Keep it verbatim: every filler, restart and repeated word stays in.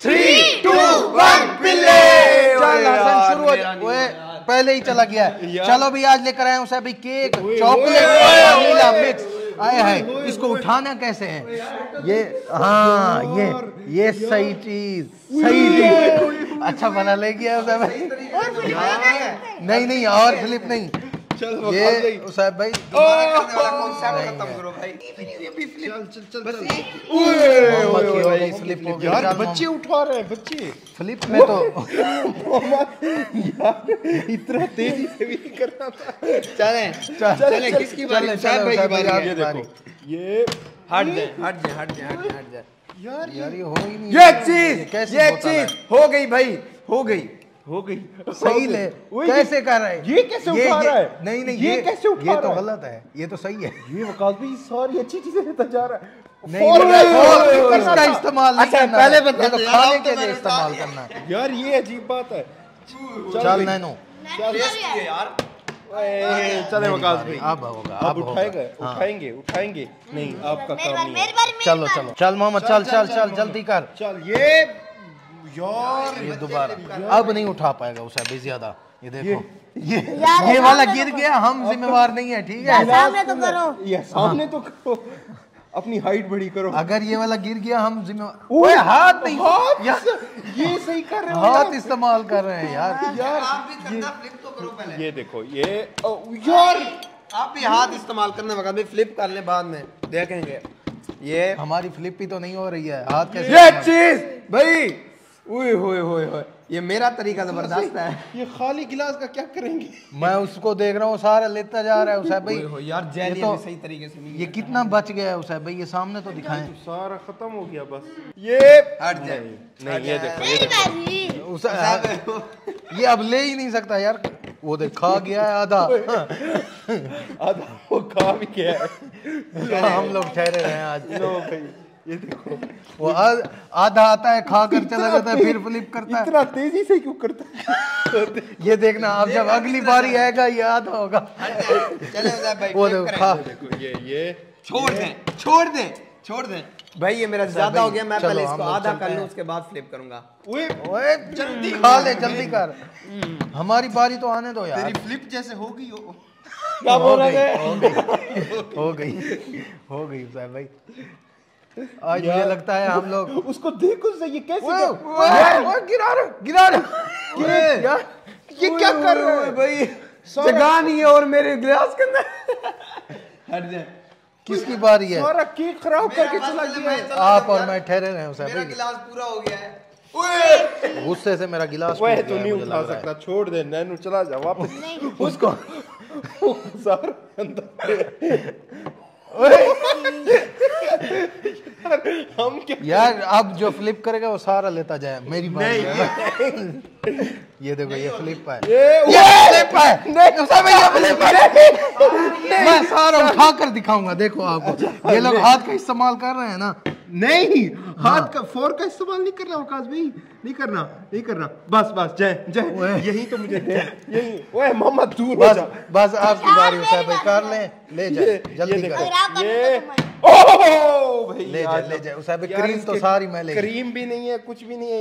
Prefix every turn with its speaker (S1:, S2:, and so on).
S1: Three to one पिल्ले।
S2: चल हसन शुरू हो जा। ओए पहले ही चला गया है। चलो भी आज लेकर आए उसे भी केक चॉकलेट वनीला मिक्स। आए है इसको उठाना कैसे है ये? हाँ ये ये सही चीज सही चीज अच्छा बना ले गया उसे भाई। नहीं नहीं और फ्लिप नहीं।
S1: चल
S2: ये उसाब भाई
S1: खत्म करो भाई। चल चल चल बस
S2: ओए फ्लिप हो गया
S1: यार। बच्चे उठा रहे हैं बच्चे
S2: फ्लिप में तो
S1: यार इतना तेजी से भी नहीं करना था।
S3: चले चले किसकी बारी? उसाब भाई की बारी।
S1: ये देखो ये
S3: हट जाए हट जाए हट जाए हट जाए हट जाए।
S1: यार
S2: यार ये हो ही नहीं।
S3: ये चीज ये चीज हो गई भाई हो गई
S1: हो गई।
S2: सही ले कैसे कर रहा है
S1: ये कैसे उठा रहा है?
S2: नहीं नहीं
S1: ये कैसे उठा
S2: ये तो
S1: रहा है?
S2: गलत है ये तो सही है।
S1: ये वकास भाई सारी अच्छी चीजें लेता जा रहा है।
S2: नहीं इसका इस्तेमाल नहीं करना। पहले बता तो खाने के लिए इस्तेमाल करना है
S1: यार। ये अजीब बात है।
S2: चल नैनो
S3: यार
S1: चले वकास भाई
S2: अब होगा
S1: अब उठाएगा उठाएंगे उठाएंगे नहीं आपका काम नहीं है।
S2: चलो चलो चल मोहम्मद चल चल चल जल्दी कर।
S1: चल ये यार
S2: ये दोबारा अब नहीं उठा पाएगा उसे अभी ज्यादा। ये देखो ये ये वाला गिर गया हम जिम्मेवार नहीं है ठीक है।
S4: सामने तो करो
S1: ये सामने तो करो अपनी हाइट बड़ी करो।
S2: अगर ये वाला गिर गया हम जिम्मेवार। ओए हाथ नहीं
S1: हाथ
S2: यार
S1: ये सही कर रहे हो
S2: हाथ इस्तेमाल कर रहे हैं यार।
S1: यार
S3: आप भी करना फ्लिप तो करो पहले।
S1: ये देखो ये यार
S3: आप भी हाथ इस्तेमाल करना वकास भाई। फ्लिप कर ले बाद में देखेंगे। ये
S2: हमारी फ्लिप ही तो नहीं हो रही है हाथ कैसे?
S3: ये चीज भाई ओए होए होए होए ये मेरा तरीका जबरदस्त है।
S1: ये खाली गिलास का क्या करेंगे?
S2: मैं उसको देख रहा हूँ सारा लेता जा रहा है उसे भाई।
S3: ओए होए यार जेली
S2: तो-
S3: अभी सही तरीके से नहीं
S2: ये कितना बच गया है उसे भाई? ये सामने तो दिखाएं।
S1: सारा खत्म हो गया बस। ये
S3: हट जाए।
S1: नहीं ये देखो ये
S4: मेरी
S1: देखो
S4: बारी
S2: उसे ये अब ले ही नहीं सकता यार। वो देख खा गया है आधा।
S1: आधा वो खा भी गया है।
S2: हम लोग ठहरे रहे हैं आज।
S1: लो भाई ये देखो
S2: वो आ- आधा आता है खा कर चला जाता है फिर फ्लिप करता है।
S1: इतना तेजी से क्यों करता है?
S2: ये देखना अब जब अगली बारी आएगा ये आधा होगा।
S3: चले उसाब भाई
S2: वो
S3: flip
S2: देखो
S3: करें।
S2: खा।
S1: देखो ये ये
S3: छोड़ दें छोड़ दें छोड़ दें भाई। ये मेरा ज्यादा हो गया। मैं
S2: चलो,
S3: पहले
S2: हम
S3: इसको
S2: लोग
S3: आधा
S2: चलते
S3: कर
S2: हैं।
S3: लूं उसके बाद फ्लिप करूंगा।
S1: ओए
S2: ओए जल्दी खा ले जल्दी कर। हमारी बारी तो आने दो यार।
S3: तेरी फ्लिप जैसे हो गई हो।
S1: क्या बोल रहे थे?
S2: हो गई हो गई हो गई उसाब भाई। आज मुझे लगता है हम लोग
S1: उसको देखो सही ये कैसे
S2: ओए,
S1: कर-
S2: ओए, ओए, गिरा रहे गिरा रहे यार
S1: ये क्या कर रहे हैं
S3: भाई? जगह नहीं है और मेरे गिलास के अंदर। हट जाए।
S2: किसकी बारी है?
S1: सारा केक खराब करके चला गया।
S2: आप और मैं ठहरे रहे उसे
S3: मेरा
S2: भाई।
S3: गिलास पूरा हो गया है। ओए
S2: गुस्से से मेरा गिलास
S1: वह
S2: टूट
S1: तो
S2: गया है,
S1: नहीं
S2: मुझे
S1: उठा
S2: लग रहा है।
S1: सकता। छोड़ दे नैनू चला जा वापस
S4: नहीं
S2: उसको
S1: सारा अंदर। हम क्या
S2: यार अब जो फ्लिप करेगा वो सारा लेता जाए। मेरी बारी है। ये देखो ये फ्लिप है
S1: ये
S2: ये फ्लिप है नहीं उसे भाई ये फ्लिप है। मैं सारा उठा कर दिखाऊंगा देखो आपको। ये लोग हाथ का इस्तेमाल कर रहे हैं ना।
S1: नहीं हाथ का फोर्क का इस्तेमाल नहीं करना वकास भाई। नहीं करना नहीं करना बस बस जय जय यही तो मुझे दे यही। ओए मोहम्मद दूर हो
S2: बस
S1: जा।
S2: बस आपकी बारी उसे भाई कर ले ले जाए
S1: ये
S2: जल्दी
S1: देखो।
S2: कर
S4: अगर आप करते
S1: ये
S4: तो मैं-
S1: ओह भाई
S2: ले
S1: यार,
S2: जाए ले जाए उसे भाई
S1: यार
S2: क्रीम तो
S1: इसके
S2: सारी मैं ले
S1: क्रीम भी नहीं है कुछ भी नहीं है।